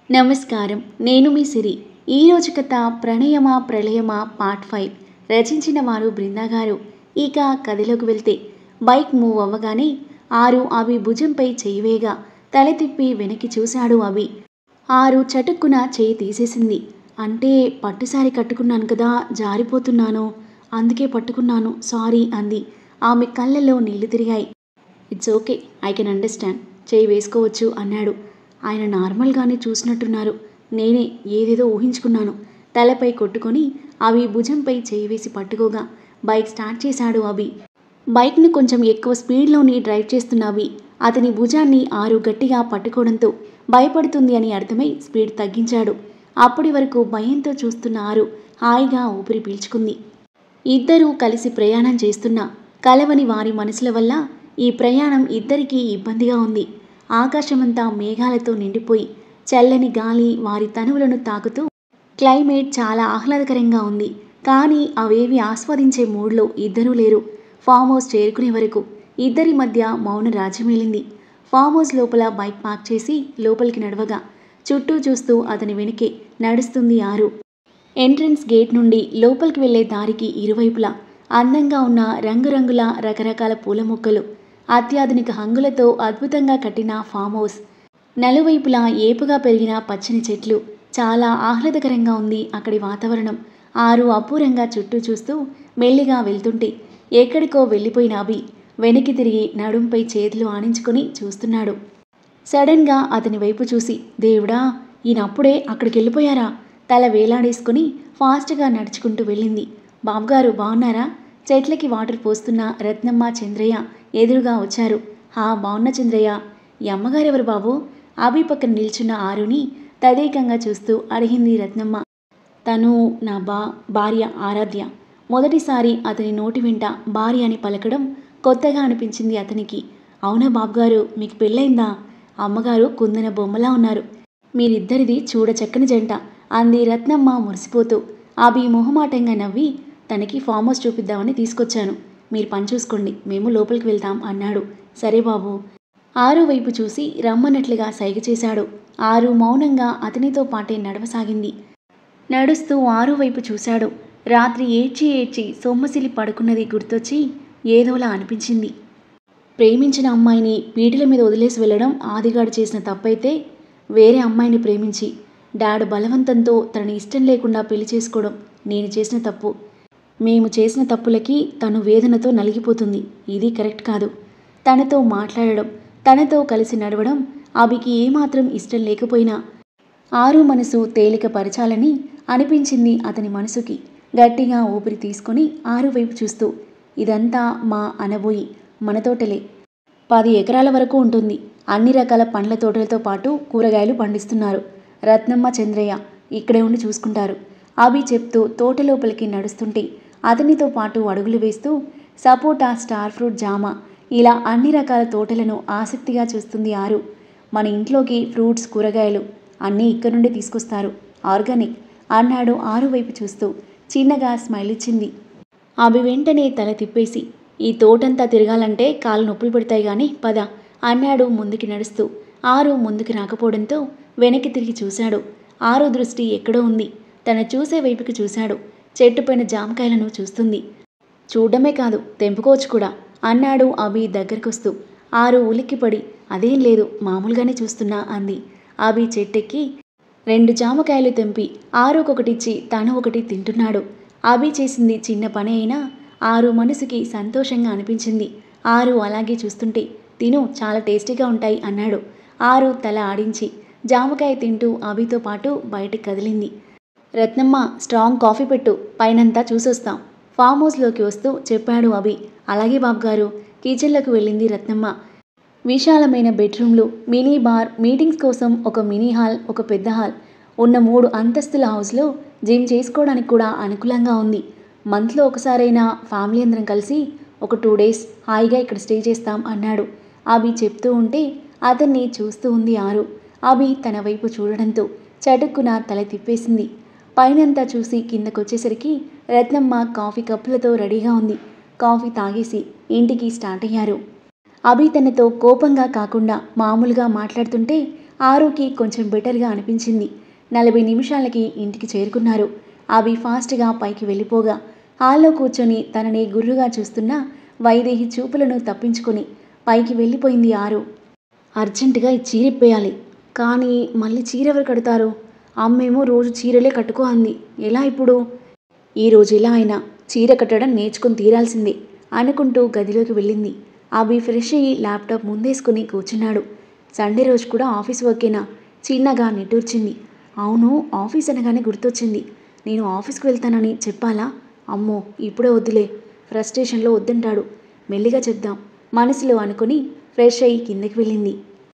నమస్కారం. నేను మీ సిరి. ఈరోజు కథ ప్రణయమా ప్రళయమా పార్ట్ 5. రచించిన వారు బృందా గారు. ఇక కథలోకి వెళ్తే బైక్ మూవ్ అవ్వగానే ఆరు అభి భుజంపై చెయ్యి వేయగా తల తిప్పి వెనక్కి చూశాడు అభి. ఆరు చటుక్కున చెయ్యి తీసేసింది. అంటే పట్టుసారి కట్టుకున్నాను కదా, జారిపోతున్నాను, అందుకే పట్టుకున్నాను, సారీ అంది. ఆమె కళ్ళల్లో నీళ్లు తిరిగాయి. It's okay, I can understand, చెయ్యి వేసుకోవచ్చు అన్నాడు. ఆయన నార్మల్గానే చూసినట్టున్నారు. నేనే ఏదేదో ఊహించుకున్నాను. తలపై కొట్టుకొని అభి భుజంపై చేయి వేసి పట్టుకోగా బైక్ స్టార్ట్ చేశాడు అభి. బైక్ను కొంచెం ఎక్కువ స్పీడ్లోనే డ్రైవ్ చేస్తున్న అభి అతని భుజాన్ని ఆరు గట్టిగా పట్టుకోవడంతో భయపడుతుంది అని అర్థమై స్పీడ్ తగ్గించాడు. అప్పటి వరకు భయంతో చూస్తున్న ఆరు హాయిగా ఊపిరి పీల్చుకుంది. ఇద్దరూ కలిసి ప్రయాణం చేస్తున్నా కలవని వారి మనసుల వల్ల ఈ ప్రయాణం ఇద్దరికీ ఇబ్బందిగా ఉంది. ఆకాశమంతా మేఘాలతో నిండిపోయి చల్లని గాలి వారి తనువులను తాకుతూ క్లైమేట్ చాలా ఆహ్లాదకరంగా ఉంది. కానీ అవేవి ఆస్వాదించే మూడ్లో ఇద్దరూ లేరు. ఫామ్ హౌస్ చేరుకునే వరకు ఇద్దరి మధ్య మౌన రాజ్యమేలింది. ఫామ్ హౌస్ లోపల బైక్ పార్క్ చేసి లోపలికి నడవగా చుట్టూ చూస్తూ అతని వెనుకే నడుస్తుంది ఆరు. ఎంట్రన్స్ గేట్ నుండి లోపలికి వెళ్లే దారికి ఇరువైపులా అందంగా ఉన్న రంగురంగుల రకరకాల పూల మొక్కలు, అత్యాధునిక హంగులతో అద్భుతంగా కట్టిన ఫామ్ హౌస్, నలువైపులా ఏపుగా పెరిగిన పచ్చని చెట్లు, చాలా ఆహ్లాదకరంగా ఉంది అక్కడి వాతావరణం. ఆరు అపూర్వంగా చుట్టూ చూస్తూ మెల్లిగా వెళ్తుంటే ఎక్కడికో వెళ్ళిపోయిన అభి వెనక్కి తిరిగి నడుంపై చేతులు ఆనించుకొని చూస్తున్నాడు. సడన్గా అతని వైపు చూసి, దేవుడా, ఈయనప్పుడే అక్కడికి వెళ్ళిపోయారా? తల వేలాడేసుకుని ఫాస్ట్గా నడుచుకుంటూ వెళ్ళింది. బాబుగారు బాగున్నారా? చెట్లకి వాటర్ పోస్తున్న రత్నమ్మ, చంద్రయ్య ఎదురుగా వచ్చారు. బాగున్న చంద్రయ్య. ఈ అమ్మగారెవరు బాబు? అభి పక్కన నిల్చున్న ఆరుని తదేకంగా చూస్తూ అడిగింది రత్నమ్మ. తను నా భార్య ఆరాధ్య. మొదటిసారి అతని నోటి వెంట భార్య అని పలకడం కొత్తగా అనిపించింది అతనికి. అవునా బాబుగారు, మీకు పెళ్ళైందా? అమ్మగారు కుందన బొమ్మలా ఉన్నారు. మీరిద్దరిది చూడచక్కని జంట అంది రత్నమ్మ మురిసిపోతూ. అభి మొహమాటంగా నవ్వి, తనకి ఫామ్ హౌస్ చూపిద్దామని తీసుకొచ్చాను. మీరు పని చూసుకోండి, మేము లోపలికి వెళ్తాం అన్నాడు. సరే బాబు. ఆరు వైపు చూసి రమ్మన్నట్లుగా సైగ చేశాడు. ఆరు మౌనంగా అతనితో పాటే నడవసాగింది. నడుస్తూ ఆరు వైపు చూశాడు. రాత్రి ఏడ్చి ఏడ్చి సొమ్మసిలి పడుకున్నది గుర్తొచ్చి ఏదోలా అనిపించింది. ప్రేమించిన అమ్మాయిని పీటల మీద వదిలేసి వెళ్ళడం ఆదిగాడు చేసిన తప్పైతే, వేరే అమ్మాయిని ప్రేమించి డాడ్ బలవంతంతో తనని ఇష్టం లేకుండా పెళ్లి చేసుకోవడం నేను చేసిన తప్పు. మేము చేసిన తప్పులకి తను వేదనతో నలిగిపోతుంది. ఇది కరెక్ట్ కాదు. తనతో మాట్లాడడం, తనతో కలిసి నడవడం అభికి ఏమాత్రం ఇష్టం లేకపోయినా ఆరు మనసు తేలికపరచాలని అనిపించింది అతని మనసుకి. గట్టిగా ఊపిరి తీసుకొని ఆరు వైపు చూస్తూ, ఇదంతా మా అనబోయి మన తోటలే. 10 ఎకరాల వరకు ఉంటుంది. అన్ని రకాల పండ్ల తోటలతో పాటు కూరగాయలు పండిస్తున్నారు. రత్నమ్మ, చంద్రయ్య ఇక్కడే ఉండి చూసుకుంటారు. అభి చెప్తూ తోట లోపలికి నడుస్తుంటే అతనితో పాటు అడుగులు వేస్తూ సపోటా, స్టార్ ఫ్రూట్, జామ ఇలా అన్ని రకాల తోటలను ఆసక్తిగా చూస్తుంది ఆరు. మన ఇంట్లోకి ఫ్రూట్స్, కూరగాయలు అన్నీ ఇక్కడ నుండి తీసుకొస్తారు, ఆర్గానిక్ అన్నాడు ఆరు వైపు చూస్తూ. చిన్నగా స్మైల్ ఇచ్చింది. అభి వెంటనే తల తిప్పేసి, ఈ తోటంతా తిరగాలంటే కాళ్ళు నొప్పులు పెడతాయి కానీ పద అన్నాడు ముందుకి నడుస్తూ. ఆరు ముందుకు రాకపోవడంతో వెనక్కి తిరిగి చూశాడు. ఆరు దృష్టి ఎక్కడో ఉంది. తన చూసే వైపుకి చూశాడు. చెట్టుపైన జామకాయలను చూస్తుంది. చూడడమే కాదు, తెంపుకోవచ్చు కూడా అన్నాడు అభి దగ్గరకొస్తూ. ఆరు ఉలిక్కిపడి, అదేం లేదు, మామూలుగానే చూస్తున్నా అంది. అభి చెట్టెక్కి 2 జామకాయలు తెంపి ఆరుకొకటిచ్చి తను ఒకటి తింటున్నాడు. అభి చేసింది చిన్న పని అయినా ఆరు మనసుకి సంతోషంగా అనిపించింది. ఆరు అలాగే చూస్తుంటే, తిను, చాలా టేస్టీగా ఉంటాయి అన్నాడు. ఆరు తల ఆడించి జామకాయ తింటూ అభితో పాటు బయటకు కదిలింది. రత్నమ్మ, స్ట్రాంగ్ కాఫీ పెట్టు, పైనంతా చూసొస్తాం ఫామ్ హౌస్లోకి వస్తూ చెప్పాడు అభి. అలాగే బాబుగారు. కిచెన్లోకి వెళ్ళింది రత్నమ్మ. విశాలమైన బెడ్రూమ్లు, మినీ బార్, మీటింగ్స్ కోసం ఒక మినీ హాల్, ఒక పెద్ద హాల్ ఉన్న 3 అంతస్తుల హౌస్లో జిమ్ చేసుకోవడానికి కూడా అనుకూలంగా ఉంది. మంత్లో ఒకసారైనా ఫ్యామిలీ అందరం కలిసి ఒక 2 డేస్ హాయిగా ఇక్కడ స్టే చేస్తాం అన్నాడు. అభి చెప్తూ ఉంటే అతన్ని చూస్తూ ఉంది ఆరు. అభి తన వైపు చూడడంతో చటుక్కున తల తిప్పేసింది. పైనంతా చూసి కిందకొచ్చేసరికి రత్నమ్మ కాఫీ కప్పులతో రెడీగా ఉంది. కాఫీ తాగేసి ఇంటికి స్టార్ట్ అయ్యారు. అభి తనతో కోపంగా కాకుండా మామూలుగా మాట్లాడుతుంటే ఆరుకి కొంచెం బెటర్గా అనిపించింది. 40 నిమిషాలకి ఇంటికి చేరుకున్నారు. అభి ఫాస్ట్గా పైకి వెళ్ళిపోగా హాల్లో కూర్చొని తనని గుర్రుగా చూస్తున్న వైదేహి చూపులను తప్పించుకొని పైకి వెళ్ళిపోయింది ఆరు. అర్జెంటుగా ఈ చీర ఇప్పేయాలి. కానీ మళ్ళీ చీర ఎవరు కడతారు? అమ్మేమో రోజు చీరలే కట్టుకో అంది. ఎలా ఇప్పుడు? ఈరోజు ఎలా అయినా చీర కట్టడం నేర్చుకుని తీరాల్సిందే అనుకుంటూ గదిలోకి వెళ్ళింది. అభి ఫ్రెష్ అయ్యి ల్యాప్టాప్ ముందేసుకుని కూర్చున్నాడు. సండే రోజు కూడా ఆఫీస్ వర్కేనా? చిన్నగా నిట్టూర్చింది. అవును, ఆఫీస్ అనగానే గుర్తొచ్చింది. నేను ఆఫీస్కి వెళ్తానని చెప్పాలా? అమ్మో, ఇప్పుడే వద్దులే, ఫ్రస్ట్రేషన్లో వద్దంటాడు. మెల్లిగా చెప్దాం మనసులో అనుకుని ఫ్రెష్ అయ్యి కిందకి వెళ్ళింది.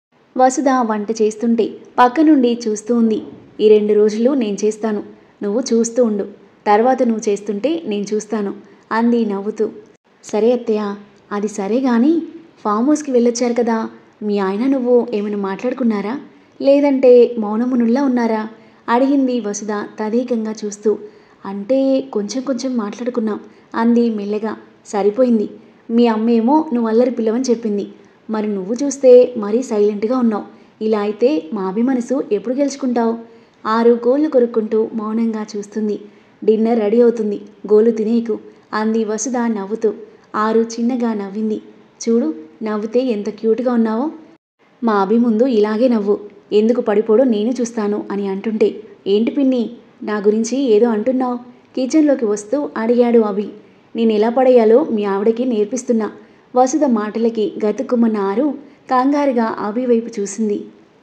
వసుధ వంట చేస్తుంటే పక్క నుండి చూస్తూ ఉంది. ఈ 2 రోజులు నేను చేస్తాను, నువ్వు చూస్తూ ఉండు. తర్వాత నువ్వు చేస్తుంటే నేను చూస్తాను అంది నవ్వుతూ. సరే అత్తయ్య. అది సరే కానీ ఫామ్ హౌస్కి వెళ్ళొచ్చారు కదా, మీ ఆయన నువ్వు ఏమైనా మాట్లాడుకున్నారా? లేదంటే మౌనమునుల్లా ఉన్నారా? అడిగింది వసుధ తదేకంగా చూస్తూ. అంటే కొంచెం కొంచెం మాట్లాడుకున్నాం అంది మెల్లగా. సరిపోయింది. మీ అమ్మేమో నువ్వు అల్లరి పిల్లవని చెప్పింది. మరి నువ్వు చూస్తే మరీ సైలెంట్గా ఉన్నావు. ఇలా అయితే మా అభి మనసు ఎప్పుడు గెలుచుకుంటావు? ఆరు గోళ్ళు కొరుక్కుంటూ మౌనంగా చూస్తుంది. డిన్నర్ రెడీ అవుతుంది, గోలు తినేకు అంది వసుధ నవ్వుతూ. ఆరు చిన్నగా నవ్వింది. చూడు, నవ్వుతే ఎంత క్యూట్గా ఉన్నావో. మా అభి ముందు ఇలాగే నవ్వు, ఎందుకు పడిపోడో నేను చూస్తాను అని అంటుంటే. ఏంటి పిన్ని, నా గురించి ఏదో అంటున్నావు? కిచెన్లోకి వస్తూ అడిగాడు అభి. నేను ఎలా పడేయాలో మీ ఆవిడకి నేర్పిస్తున్నా. వసుధ మాటలకి గతుక్కుమన్న ఆరు కంగారుగా అభి వైపు చూసింది.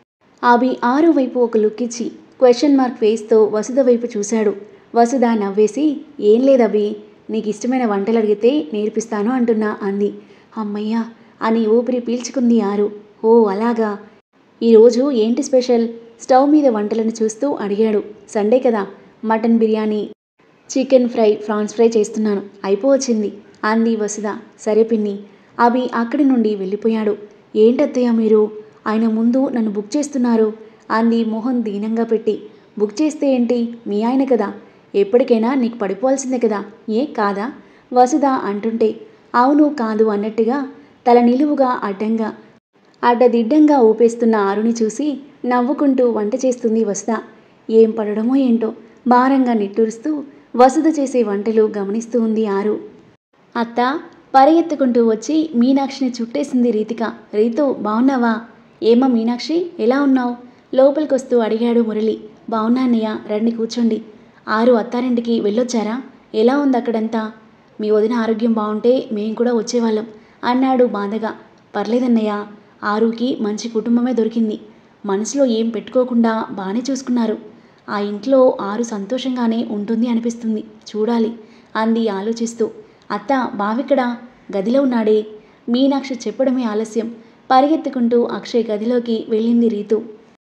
అభి ఆరు వైపు ఒక లుక్ ఇచ్చి క్వశ్చన్ మార్క్ ఫేస్తో వసుధ వైపు చూశాడు. వసుధ నవ్వేసి, ఏం లేదభి, నీకు ఇష్టమైన వంటలు అడిగితే నేర్పిస్తాను అంటున్నా అంది. అమ్మయ్యా అని ఊపిరి పీల్చుకుంది ఆరు. ఓ అలాగా, ఈరోజు ఏంటి స్పెషల్? స్టవ్ మీద వంటలను చూస్తూ అడిగాడు. సండే కదా, mutton biryani, chicken fry, prawns fry చేస్తున్నాను, అయిపోవచ్చింది అంది వసుధ. సరే పిన్ని. అభి అక్కడి నుండి వెళ్ళిపోయాడు. ఏంటత్తయ్య మీరు, ఆయన ముందు నన్ను బుక్ చేస్తున్నారు అంది మొహం దీనంగా పెట్టి. బుక్ చేస్తే ఏంటి, మీ ఆయన కదా, ఎప్పటికైనా నీకు పడిపోవాల్సిందే కదా, ఏ కాదా? వసుధ అంటుంటే అవును కాదు అన్నట్టుగా తల నిలువుగా అడ్డంగా అడ్డదిడ్డంగా ఊపేస్తున్న ఆరుని చూసి నవ్వుకుంటూ వంట చేస్తుంది వసుధ. ఏం పడడమో ఏంటో భారంగా నిట్టూరుస్తూ వసుధ చేసే వంటలు గమనిస్తూ ఉంది ఆరు. అత్త పరిగెత్తుకుంటూ వచ్చి మీనాక్షిని చుట్టేసింది రీతిక. రీతు బావున్నావా? ఏమా మీనాక్షి, ఎలా ఉన్నావు? లోపలికొస్తూ అడిగాడు మురళి. బావున్నాన్నయ్య, రండి కూర్చోండి. ఆరు అత్తారింటికి వెళ్ళొచ్చారా? ఎలా ఉంది అక్కడంతా? మీ వదిన ఆరోగ్యం బాగుంటే మేం కూడా వచ్చేవాళ్ళం అన్నాడు బాధగా. పర్లేదన్నయ్య, ఆరుకి మంచి కుటుంబమే దొరికింది. మనసులో ఏం పెట్టుకోకుండా బాగానే చూసుకున్నారు. ఆ ఇంట్లో ఆరు సంతోషంగానే ఉంటుంది అనిపిస్తుంది, చూడాలి అంది ఆలోచిస్తూ. అత్త బావిక్కడా? గదిలో ఉన్నాడే. మీనాక్షి చెప్పడమే ఆలస్యం. పరిగెత్తుకుంటూ అక్షయ్ గదిలోకి వెళ్ళింది రీతు.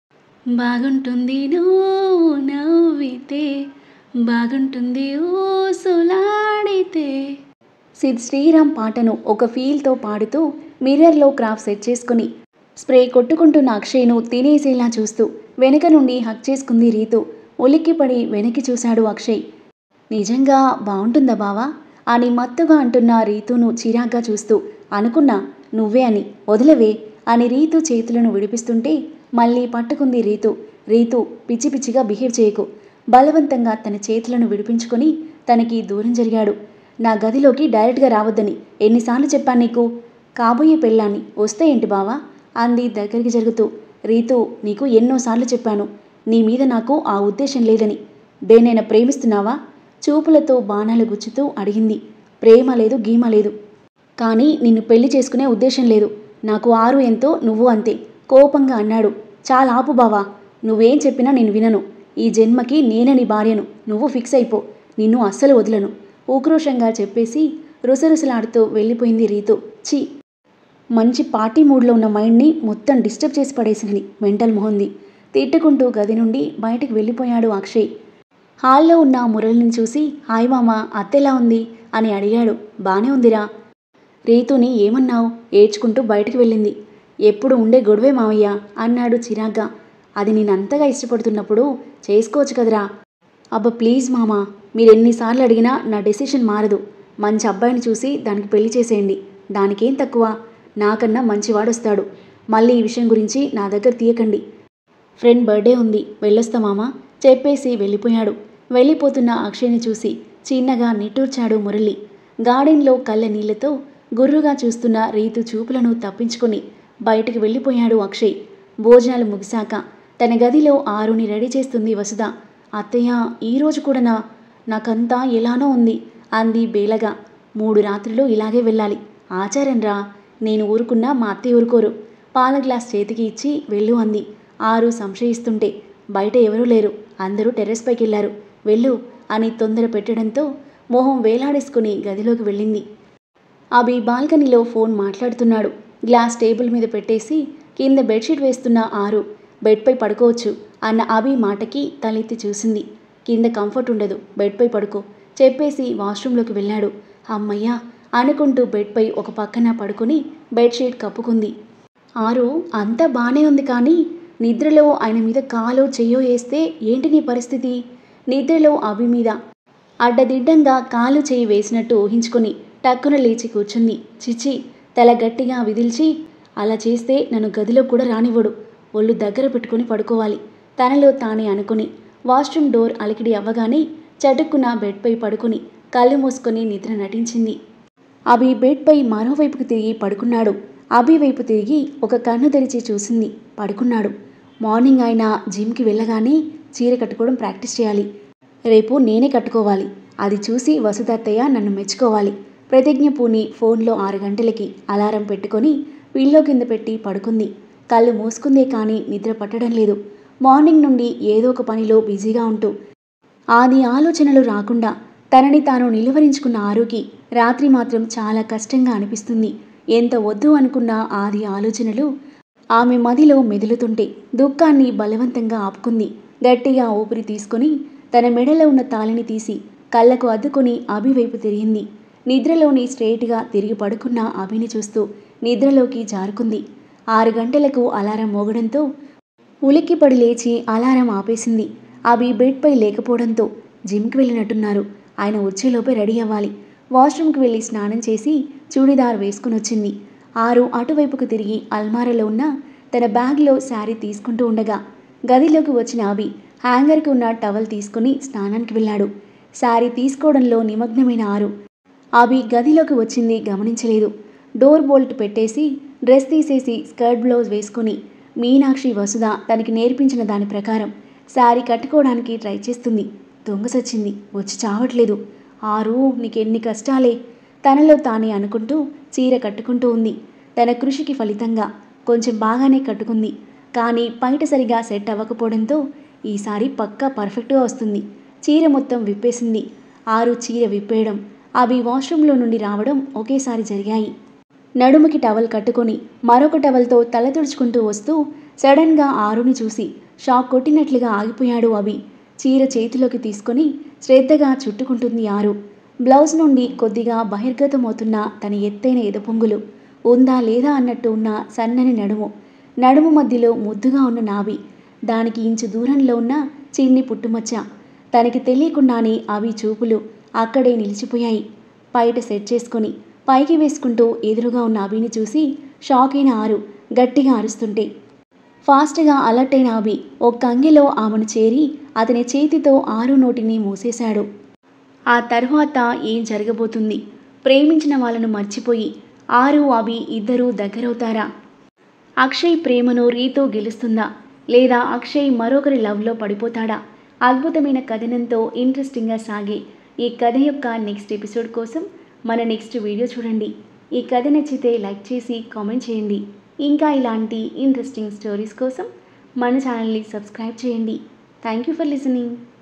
బాగుంటుంది నువ్వు నవ్వితే, బాగుంటుంది ఊసులాడితే. సిద్ శ్రీరామ్ పాటను ఒక ఫీల్తో పాడుతూ మిర్రర్లో క్రాఫ్ సెట్ చేసుకుని స్ప్రే కొట్టుకుంటున్న అక్షయ్ను తినేసేలా చూస్తూ వెనుక నుండి హక్ చేసుకుంది రీతు. ఉలిక్కిపడి వెనక్కి చూశాడు అక్షయ్. నిజంగా బాగుంటుందా బావా అని మత్తుగా అంటున్న రీతును చిరాగ్గా చూస్తూ. అనుకున్నా నువ్వే అని, వదిలవే అని రీతు చేతులను విడిపిస్తుంటే మళ్ళీ పట్టుకుంది రీతు. రీతు పిచ్చి పిచ్చిగా బిహేవ్ చేయకు. బలవంతంగా తన చేతులను విడిపించుకొని తనకి దూరం జరిగాడు. నా గదిలోకి డైరెక్ట్గా రావద్దని ఎన్నిసార్లు చెప్పాను నీకు? కాబోయే పెళ్ళాన్ని వస్తే ఏంటి బావా అంది దగ్గరికి జరుగుతూ. రీతు, నీకు ఎన్నోసార్లు చెప్పాను, నీ మీద నాకు ఆ ఉద్దేశం లేదని. దేనైనా ప్రేమిస్తున్నావా? చూపులతో బాణాలు గుచ్చుతూ అడిగింది. ప్రేమ లేదు, గీమ లేదు, కానీ నిన్ను పెళ్లి చేసుకునే ఉద్దేశం లేదు. నాకు ఆరు ఎంతో, నువ్వు అంతే కోపంగా అన్నాడు. చాలా ఆపు బావా, నువ్వేం చెప్పినా నేను వినను. ఈ జన్మకి నేనే నీ భార్యను, నువ్వు ఫిక్స్ అయిపో, నిన్ను అస్సలు వదలను ఉక్రోషంగా చెప్పేసి రుసరుసలాడుతూ వెళ్ళిపోయింది రీతు. ఛీ, మంచి పార్టీ మూడ్లో ఉన్న మైండ్ని మొత్తం డిస్టర్బ్ చేసి పడేసింది మెంటల్ మొహంది. తిట్టుకుంటూ గది నుండి బయటికి వెళ్ళిపోయాడు అక్షయ్. హాల్లో ఉన్న మురళిని చూసి హాయ్ మామ, అత్తెలా ఉంది అని అడిగాడు. బానే ఉందిరా. రీతుని ఏమన్నావు? ఏడ్చుకుంటూ బయటికి వెళ్ళింది. ఎప్పుడు ఉండే గొడవే మావయ్య అన్నాడు చిరాగ్గా. అది నేనంతగా ఇష్టపడుతున్నప్పుడు చేసుకోవచ్చు కదరా. అబ్బా ప్లీజ్ మామ, మీరెన్నిసార్లు అడిగినా నా డెసిషన్ మారదు. మంచి అబ్బాయిని చూసి దానికి పెళ్లి చేసేయండి. దానికేం తక్కువ, నాకన్నా మంచివాడొస్తాడు. మళ్ళీ ఈ విషయం గురించి నా దగ్గర తీయకండి. ఫ్రెండ్ బర్త్డే ఉంది, వెళ్ళొస్తామామా చెప్పేసి వెళ్ళిపోయాడు. వెళ్ళిపోతున్న అక్షయ్ని చూసి చిన్నగా నిట్టూర్చాడు మురళి. గార్డెన్లో కళ్ళ నీళ్లతో గుర్రుగా చూస్తున్న రీతు చూపులను తప్పించుకుని బయటికి వెళ్ళిపోయాడు అక్షయ్. భోజనాలు ముగిశాక తన గదిలో ఆరుని రెడీ చేస్తుంది వసుధ. అత్తయ్య, ఈరోజు కూడానా? నాకంతా ఎలానో ఉంది అంది బేలగా. 3 రాత్రులు ఇలాగే వెళ్ళాలి, ఆచారంరా. నేను ఊరుకున్నా మా అత్తయ్య ఊరుకోరు. పాల గ్లాస్ చేతికి ఇచ్చి వెళ్ళు అంది. ఆరు సంశయిస్తుంటే బయట ఎవరూ లేరు, అందరూ టెర్రస్ పైకి వెళ్ళారు, వెళ్ళు అని తొందర పెట్టడంతో మొహం వేలాడేసుకుని గదిలోకి వెళ్ళింది. అభి బాల్కనీలో ఫోన్ మాట్లాడుతున్నాడు. గ్లాస్ టేబుల్ మీద పెట్టేసి కింద బెడ్షీట్ వేస్తున్న ఆరు బెడ్పై పడుకోవచ్చు అన్న అభి మాటకి తలెత్తి చూసింది. కింద కంఫర్ట్ ఉండదు, బెడ్పై పడుకో చెప్పేసి వాష్రూంలోకి వెళ్ళాడు. అమ్మయ్యా అనుకుంటూ బెడ్పై ఒక పక్కన పడుకుని బెడ్షీట్ కప్పుకుంది. ఆరు, అంతా బానే ఉంది, కానీ నిద్రలో ఆయన మీద కాలో చెయ్యో వేస్తే ఏంటి నీ పరిస్థితి? నిద్రలో అభి మీద అడ్డదిడ్డంగా కాలు చెయ్యి వేసినట్టు ఊహించుకొని టక్కున లేచి కూర్చుంది. చిచి, తల గట్టిగా విదిల్చి, అలా చేస్తే నన్ను గదిలో కూడా రానివ్వడు, ఒళ్ళు దగ్గర పెట్టుకుని పడుకోవాలి తనలో తానే అనుకుని వాష్రూమ్ డోర్ అలికిడి అవ్వగానే చటుక్కున బెడ్పై పడుకుని కళ్ళు మూసుకొని నిద్ర నటించింది. అభి బెడ్పై మరోవైపుకు తిరిగి పడుకున్నాడు. అభి వైపు తిరిగి ఒక కన్ను తెరిచి చూసింది. పడుకున్నాడు. మార్నింగ్ ఆయన జిమ్కి వెళ్ళగానే చీర కట్టుకోవడం ప్రాక్టీస్ చేయాలి. రేపు నేనే కట్టుకోవాలి. అది చూసి వసుదత్తయ్య నన్ను మెచ్చుకోవాలి. ప్రతిజ్ఞ పూని ఫోన్లో 6 గంటలకి అలారం పెట్టుకొని పిల్లో కింద పెట్టి పడుకుంది. కళ్ళు మూసుకుందే కానీ నిద్ర పట్టడం లేదు. మార్నింగ్ నుండి ఏదో ఒక పనిలో బిజీగా ఉంటూ ఆది ఆలోచనలు రాకుండా తనని తాను నిలువరించుకున్న ఆరుకి రాత్రి మాత్రం చాలా కష్టంగా అనిపిస్తుంది. ఎంత వద్దు అనుకున్న ఆది ఆలోచనలు ఆమె మదిలో మెదులుతుంటే దుఃఖాన్ని బలవంతంగా ఆపుకుంది. గట్టిగా ఊపిరి తీసుకుని తన మెడలో ఉన్న తాళిని తీసి కళ్ళకు అద్దుకొని అభి వైపు తిరిగింది. నిద్రలోని స్ట్రెయిట్గా తిరిగి పడుకున్న అభిని చూస్తూ నిద్రలోకి జారుకుంది. 6 గంటలకు అలారం మోగడంతో ఉలిక్కిపడి లేచి అలారం ఆపేసింది. అభి బెడ్పై లేకపోవడంతో జిమ్కి వెళ్ళినట్టున్నారు. ఆయన వచ్చేలోపే రెడీ అవ్వాలి. వాష్రూమ్కి వెళ్ళి స్నానం చేసి చూడిదార్ వేసుకుని వచ్చింది. ఆరు అటువైపుకు తిరిగి అల్మారాలో ఉన్న తన బ్యాగ్లో శారీ తీసుకుంటూ ఉండగా గదిలోకి వచ్చిన అభి హ్యాంగర్కి ఉన్న టవల్ తీసుకుని స్నానానికి వెళ్ళాడు. శారీ తీసుకోవడంలో నిమగ్నమైన ఆరు అభి గదిలోకి వచ్చింది గమనించలేదు. డోర్ బోల్ట్ పెట్టేసి డ్రెస్ తీసేసి స్కర్ట్ బ్లౌజ్ వేసుకుని మీనాక్షి వసుధ తనకి నేర్పించిన దాని ప్రకారం శారీ కట్టుకోవడానికి ట్రై చేస్తుంది. దొంగసొచ్చింది, వచ్చి చావట్లేదు. ఆరు, నీకెన్ని కష్టాలే తనలో తానే అనుకుంటూ చీర కట్టుకుంటూ ఉంది. తన కృషికి ఫలితంగా కొంచెం బాగానే కట్టుకుంది. కానీ బయట సరిగా సెట్ అవ్వకపోవడంతో ఈసారి పక్కా పర్ఫెక్ట్గా వస్తుంది. చీర మొత్తం విప్పేసింది. ఆరు చీర విప్పేయడం, అభి వాష్రూంలో నుండి రావడం ఒకేసారి జరిగాయి. నడుముకి టవల్ కట్టుకొని మరొక టవల్తో తల తుడుచుకుంటూ వస్తూ సడన్గా ఆరుని చూసి షాక్ కొట్టినట్లుగా ఆగిపోయాడు అభి. చీర చేతిలోకి తీసుకొని శ్రద్ధగా చుట్టుకుంటుంది ఆరు. బ్లౌజ్ నుండి కొద్దిగా బహిర్గతమవుతున్న తన ఎత్తైన ఎదపొంగులు, ఉందా లేదా అన్నట్టు ఉన్న సన్నని నడుము మధ్యలో ముద్దుగా ఉన్న నాభి, దానికి ఇంచు దూరంలో ఉన్న చిన్ని పుట్టుమచ్చ. తనకి తెలియకుండానే అవి చూపులు అక్కడే నిలిచిపోయాయి. బయట సెట్ చేసుకొని పైకి వేసుకుంటూ ఎదురుగా ఉన్న అభిని చూసి షాక్ అయిన ఆరు గట్టిగా అరుస్తుంటే ఫాస్ట్గా అలర్ట్ అయిన అభి ఒక్క అంగిలో ఆమెను చేరి అతని చేతితో ఆరు నోటిని మూసేశాడు. ఆ తర్వాత ఏం జరగబోతుంది? ప్రేమించిన వాళ్ళను మర్చిపోయి ఆరు అభి ఇద్దరూ దగ్గరవుతారా? అక్షయ్ ప్రేమను రీతో గెలుస్తుందా, లేదా అక్షయ్ మరొకరి లవ్లో పడిపోతాడా? అద్భుతమైన కథనంతో ఇంట్రెస్టింగ్గా సాగే ఈ కథ యొక్క నెక్స్ట్ ఎపిసోడ్ కోసం మన నెక్స్ట్ వీడియో చూడండి. ఈ కథ నచ్చితే లైక్ చేసి కామెంట్ చేయండి. ఇంకా ఇలాంటి ఇంట్రెస్టింగ్ స్టోరీస్ కోసం మన ఛానల్ని సబ్స్క్రైబ్ చేయండి. Thank you for listening.